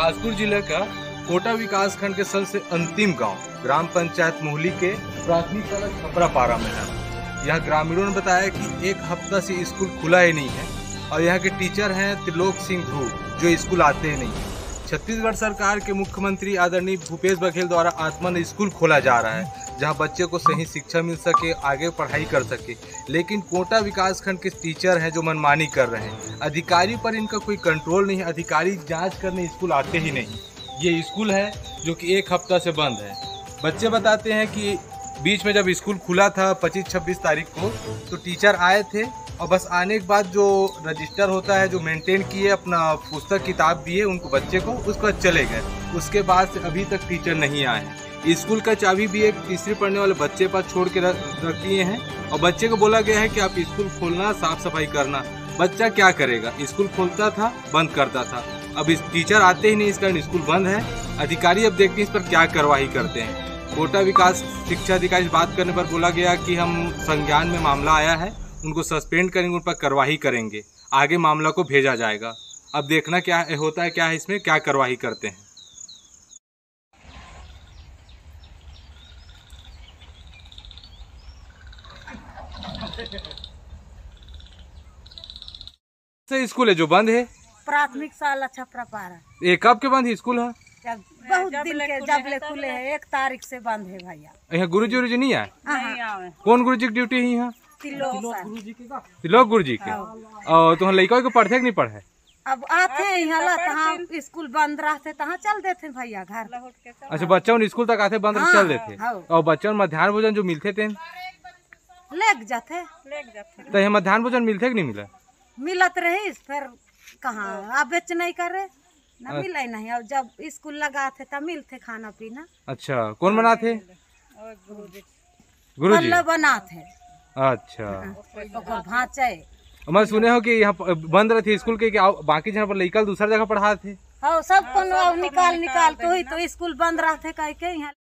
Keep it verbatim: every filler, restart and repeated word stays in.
बिलासपुर जिले का कोटा विकास खंड के सबसे अंतिम गांव ग्राम पंचायत मोहली के प्राथमिक शाला छपरापारा में है। यह ग्रामीणों ने बताया कि एक हफ्ता से स्कूल खुला ही नहीं है और यहाँ के टीचर हैं त्रिलोक सिंह ध्रुव, जो स्कूल आते ही नहीं। छत्तीसगढ़ सरकार के मुख्यमंत्री आदरणीय भूपेश बघेल द्वारा आत्मन स्कूल खोला जा रहा है, जहां बच्चे को सही शिक्षा मिल सके, आगे पढ़ाई कर सके। लेकिन कोटा विकास खंड के टीचर हैं जो मनमानी कर रहे हैं। अधिकारी पर इनका कोई कंट्रोल नहीं है, अधिकारी जांच करने स्कूल आते ही नहीं। ये स्कूल है जो कि एक हफ्ता से बंद है। बच्चे बताते हैं कि बीच में जब स्कूल खुला था पच्चीस छब्बीस तारीख को, तो टीचर आए थे और बस आने के बाद जो रजिस्टर होता है, जो मेंटेन किए, अपना पुस्तक किताब दिए उनको बच्चे को, उसके बाद चले गए। उसके बाद से अभी तक टीचर नहीं आए हैं। स्कूल का चाबी भी एक तीसरी पढ़ने वाले बच्चे पास छोड़ के रख दिए हैं और बच्चे को बोला गया है कि आप स्कूल खोलना, साफ सफाई करना। बच्चा क्या करेगा? स्कूल खोलता था, बंद करता था। अब इस टीचर आते ही नहीं, इस कारण स्कूल बंद है। अधिकारी अब देखते हैं इस पर क्या कार्रवाई करते हैं। कोटा विकास शिक्षा अधिकारी से बात करने पर बोला गया कि हम संज्ञान में मामला आया है, उनको सस्पेंड करेंगे, उन पर कार्रवाई करेंगे, आगे मामला को भेजा जाएगा। अब देखना क्या होता है, क्या है इसमें, क्या कार्रवाई करते हैं। से स्कूल है जो बंद है, प्राथमिक शाला छपरापारा। ये कब के बंद है स्कूल है? जब बहुत दिन के जब ले खुले है, एक तारीख से बंद है भैया। यहाँ गुरु जी जी नहीं आए? नहीं आवे। कौन गुरु जी की ड्यूटी है यहाँ? तिलोक तिलोक गुरु जी के। और तुम लड़का को पढ़ते कि नहीं पढ़े? अब आते यहाँ तहाँ स्कूल बंद रहते तहाँ चल देते भैया घर। अच्छा, बच्चों स्कूल तक आते बंद चल देते और बच्चों मध्याह्न भोजन जो मिलते थे लेग जाते लेग जाते तो यहाँ मध्याह्न भोजन मिलते कि नहीं मिला? मिलत रही, फिर कहाँ आप बेच नहीं करे न मिला ही नहीं। और जब स्कूल लगा थे तब मिलते खाना पीना। अच्छा, कौन बना थे? गुरु जी बना थे। अच्छा, भाचे मैं सुने हो कि यहाँ बंद रहती स्कूल के, बाकी जगह पर लड़का दूसरा जगह पढ़ाते थे। हाँ, सब को निकाल निकाल के हुई तो स्कूल बंद रहते कह के यहाँ।